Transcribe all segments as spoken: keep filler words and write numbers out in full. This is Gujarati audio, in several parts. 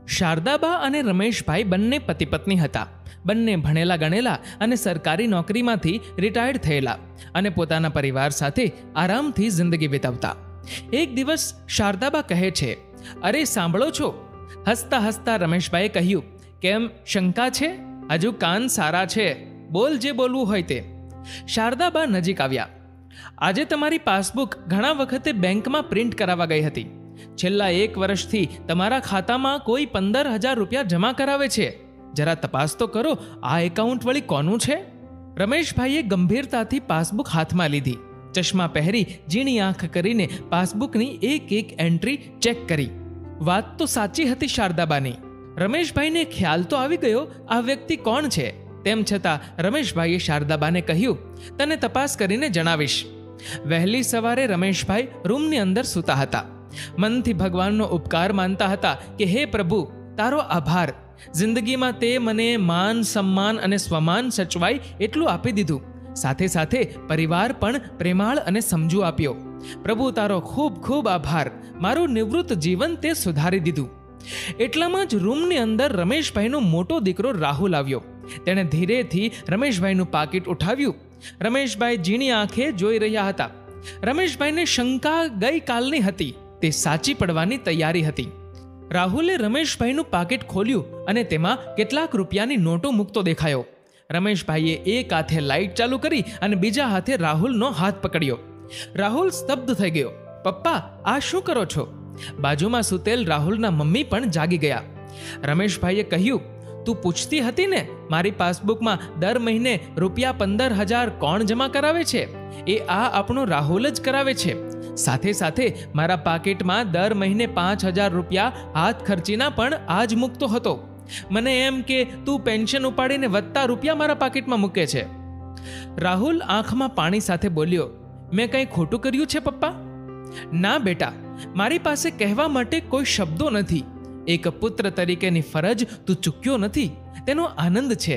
શારદાબા અને રમેશભાઈ બંને પતિ પત્ની હતા. બંને ભણેલા ગણેલા અને સરકારી નોકરીમાંથી રિટાયર્ડ થયેલા અને પોતાના પરિવાર સાથે આરામથી જિંદગી વિતાવતા. એક દિવસ શારદાબા કહે છે, અરે સાંભળો છો? હસતા હસતા રમેશભાઈએ કહ્યું, કેમ, શંકા છે? હજુ કાન સારા છે, બોલ જે બોલવું હોય તે. શારદાબા નજીક આવ્યા. આજે તમારી પાસબુક ઘણા વખતે બેંકમાં પ્રિન્ટ કરાવવા ગઈ હતી. છેલ્લા એક વર્ષથી તમારા ખાતામાં કોઈ પંદર હજાર રૂપિયા જમા કરાવે છે. જરા તપાસ તો કરો, આ એકાઉન્ટ વળી કોનું છે? રમેશભાઈએ ગંભીરતાથી પાસબુક હાથમાં લીધી. ચશ્મા પહેરી ઝીણી આંખ કરીને પાસબુકની એક એક એન્ટ્રી ચેક કરી. વાત તો સાચી હતી શારદાબાની. રમેશભાઈને ખ્યાલ તો આવી ગયો આ વ્યક્તિ કોણ છે. તેમ છતાં રમેશભાઈએ શારદાબાને કહ્યું, તને તપાસ કરીને જણાવીશ. વહેલી સવારે રમેશભાઈ રૂમની અંદર સૂતા હતા. મનથી ભગવાનનો ઉપકાર માનતા હતા કે હે પ્રભુ, તારો આભાર. જિંદગીમાં તે મને માન, સન્માન અને સ્વમાન સચવાય એટલું આપી દીધું. સાથે સાથે પરિવાર પણ પ્રેમાળ અને સમજુ આપ્યો. પ્રભુ, તારો ખૂબ ખૂબ આભાર. મારું નિવૃત્ત જીવન તે સુધારી દીધું. એટલામાં જ રૂમની અંદર રમેશભાઈનો મોટો દીકરો રાહુલ આવ્યો. તેણે ધીરેથી રમેશભાઈનું પાકીટ ઉઠાવ્યું. રમેશભાઈ ઝીણી આંખે જોઈ રહ્યા હતા. રમેશભાઈને શંકા ગઈ કાલની હતી, તે સાચી પડવાની તૈયારી હતી. રાહુલે રમેશભાઈનું પાકીટ ખોલ્યું અને તેમાં કેટલાક રૂપિયાની નોટો મૂકતો દેખાયો. રમેશભાઈએ એક હાથે લાઇટ ચાલુ કરી અને બીજા હાથે રાહુલનો હાથ પકડ્યો. રાહુલ સ્તબ્ધ થઈ ગયો. પપ્પા, આ શું કરો છો? બાજુમાં સૂતેલ રાહુલના મમ્મી પણ જાગી ગયા. રમેશભાઈએ કહ્યું, તું પૂછતી હતી ને મારી પાસબુકમાં દર મહિને રૂપિયા પંદર હજાર કોણ જમા કરાવે છે? એ આ આપણો રાહુલ જ કરાવે છે. સાથે સાથે મારા પાકીટમાં દર મહિને પાંચ હજાર રૂપિયા હાથ ખર્ચીના પણ આ જ મૂકતો હતો. મને એમ કે તું પેન્શન ઉપાડીને વધતા રૂપિયા મારા પાકીટમાં મૂકે છે. રાહુલ આંખમાં પાણી સાથે બોલ્યો, મેં કંઈ ખોટું કર્યું છે પપ્પા? ના બેટા, મારી પાસે કહેવા માટે કોઈ શબ્દો નથી. એક પુત્ર તરીકેની ફરજ તું ચૂક્યો નથી, તેનો આનંદ છે.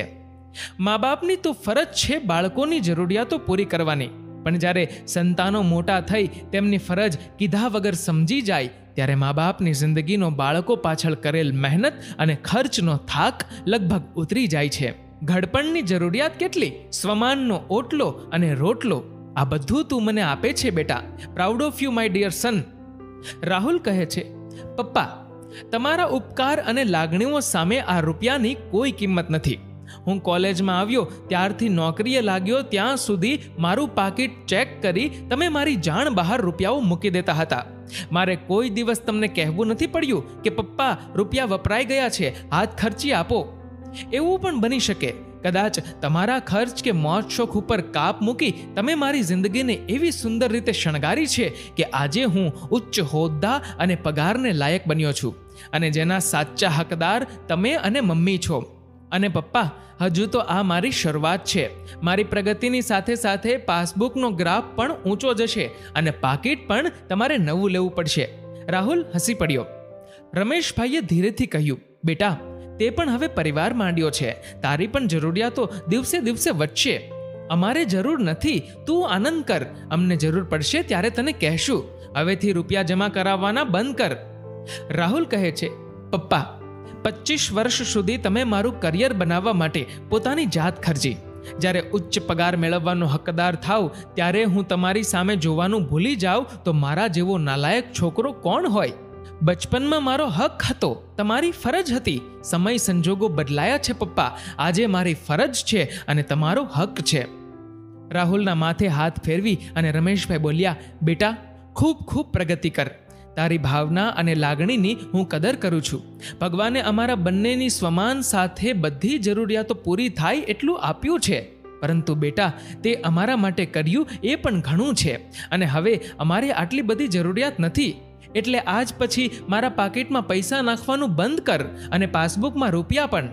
મા બાપની તો ફરજ છે બાળકોની જરૂરિયાતો પૂરી કરવાની. પણ જ્યારે સંતાનો મોટા થઈ તેમની ફરજ કીધા વગર સમજી જાય ત્યારે મા બાપની જિંદગીનો બાળકો પાછળ કરેલ મહેનત અને ખર્ચનો થાક લગભગ ઉતરી જાય છે. ઘડપણની જરૂરિયાત કેટલી, સ્વમાનનો ઓટલો અને રોટલો, આ બધું તું મને આપે છે બેટા. Proud of you my dear son. Rahul કહે છે, પપ્પા, તમારા ઉપકાર અને લાગણીઓ સામે આ રૂપિયાની કોઈ કિંમત નથી. હું કોલેજમાં આવ્યો ત્યારથી નોકરીએ લાગ્યો ત્યાં સુધી મારું પાકીટ ચેક કરી તમે મારી જાણ બહાર રૂપિયાઓ મૂકી દેતા હતા. મારે કોઈ દિવસ તમને કહેવું નથી પડ્યું કે પપ્પા રૂપિયા વપરાઈ ગયા છે, હાથ ખર્ચી આપો. એવું પણ બની શકે કદાચ તમારા ખર્ચ કે મોજ શોખ ઉપર કાપ મૂકી તમે મારી જિંદગીને એવી સુંદર રીતે શણગારી છે કે આજે હું ઉચ્ચ હોદ્દા અને પગારને લાયક બન્યો છું અને જેના સાચા હકદાર તમે અને મમ્મી છો. અને પપ્પા, હજુ તો આ મારી શરૂઆત છે. મારી પ્રગતિની સાથે સાથે પાસબુકનો ગ્રાફ પણ ઊંચો જશે અને પાકીટ પણ તમારે નવું લેવું પડશે. રાહુલ હસી પડ્યો. રમેશભાઈએ ધીરેથી કહ્યું, બેટા, તે પણ હવે પરિવાર માંડ્યો છે. તારી પણ જરૂરિયાતો દિવસે દિવસે વધશે. અમારે જરૂર નથી, તું આનંદ કર. અમને જરૂર પડશે ત્યારે તને કહેશું. હવેથી રૂપિયા જમા કરાવવાના બંધ કર. રાહુલ કહે છે, પપ્પા, પચીસ વર્ષ સુધી તમે મારું કરિયર બનાવવા માટે પોતાની જાત ખર્ચી. જ્યારે ઉચ્ચ પગાર મેળવવાનો હકદાર થાવ ત્યારે હું તમારી સામે જોવાનું ભૂલી જાઉં તો મારા જેવો નાલાયક છોકરો કોણ હોય? બચપનમાં મારો હક હતો, તમારી ફરજ હતી. સમય સંજોગો બદલાયા છે પપ્પા. આજે મારી ફરજ છે અને તમારો હક છે. રાહુલના માથે હાથ ફેરવી અને રમેશભાઈ બોલ્યા, બેટા, ખૂબ ખૂબ પ્રગતિ કર. તારી ભાવના અને લાગણીની હું કદર કરું છું. ભગવાને અમારા બંનેની સ્વમાન સાથે બધી જરૂરિયાતો પૂરી થાય એટલું આપ્યું છે. પરંતુ બેટા, તે અમારા માટે કર્યું એ પણ ઘણું છે અને હવે અમારે આટલી બધી જરૂરિયાત નથી. એટલે આજ પછી મારા પાકીટમાં પૈસા નાખવાનું બંધ કર અને પાસબુકમાં રૂપિયા પણ.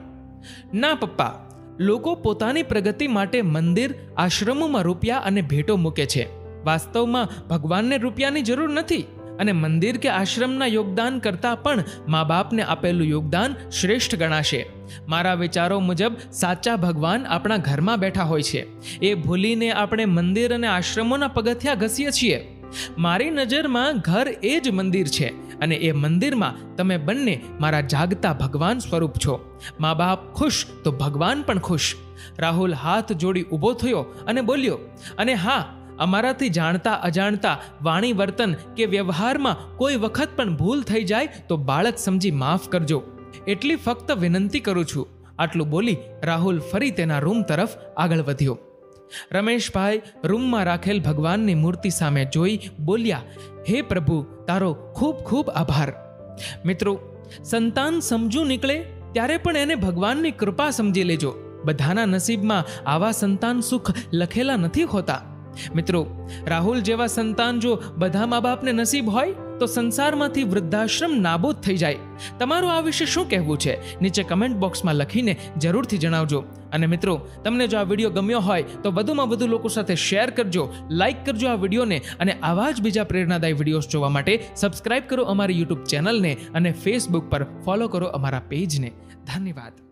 ના પપ્પા, લોકો પોતાની પ્રગતિ માટે મંદિર, આશ્રમોમાં રૂપિયા અને ભેટો મૂકે છે. વાસ્તવમાં ભગવાનને રૂપિયાની જરૂર નથી અને મંદિર કે આશ્રમના યોગદાન કરતાં પણ મા બાપને આપેલું યોગદાન શ્રેષ્ઠ ગણાશે. મારા વિચારો મુજબ સાચા ભગવાન આપણા ઘરમાં બેઠા હોય છે. એ ભૂલીને આપણે મંદિર અને આશ્રમોના પગથિયા ઘસીએ છીએ. મારી નજરમાં ઘર એ જ મંદિર છે અને એ મંદિરમાં તમે બંને મારા જાગતા ભગવાન સ્વરૂપ છો. મા બાપ ખુશ તો ભગવાન પણ ખુશ. રાહુલ હાથ જોડી ઊભો થયો અને બોલ્યો, અને હા, અમારાથી જાણતા અજાણતા વાણી વર્તન કે વ્યવહારમાં કોઈ વખત પણ ભૂલ થઈ જાય તો બાળક સમજી માફ કરજો. એટલી ફક્ત વિનંતી કરું છું. આટલું બોલી રાહુલ ફરી તેના રૂમ તરફ આગળ વધ્યો. રમેશભાઈ રૂમમાં રાખેલ ભગવાનની મૂર્તિ સામે જોઈ બોલ્યા, હે પ્રભુ, તારો ખૂબ ખૂબ આભાર. મિત્રો, સંતાન સમજુ નીકળે ત્યારે પણ એને ભગવાનની કૃપા સમજી લેજો. બધાના નસીબમાં આવા સંતાન સુખ લખેલા નથી હોતા. મિત્રો, રાહુલ જેવા સંતાન જો બધા મા બાપને નસીબ હોય તો સંસારમાંથી વૃદ્ધાશ્રમ નાબૂદ થઈ જાય. તમારું આ વિશે શું કહેવું છે? નીચે કમેન્ટ બોક્સમાં લખીને જરૂરથી જણાવજો. અને મિત્રો, તમને જો આ વિડીયો ગમ્યો હોય તો વધુમાં વધુ લોકો સાથે શેર કરજો, લાઇક કરજો આ વિડીયોને, અને આવા જ બીજા પ્રેરણાદાયી વિડીયોઝ જોવા માટે સબસ્ક્રાઇબ કરો અમારી યુટ્યુબ ચેનલને અને ફેસબુક પર ફોલો કરો અમારા પેજને. ધન્યવાદ.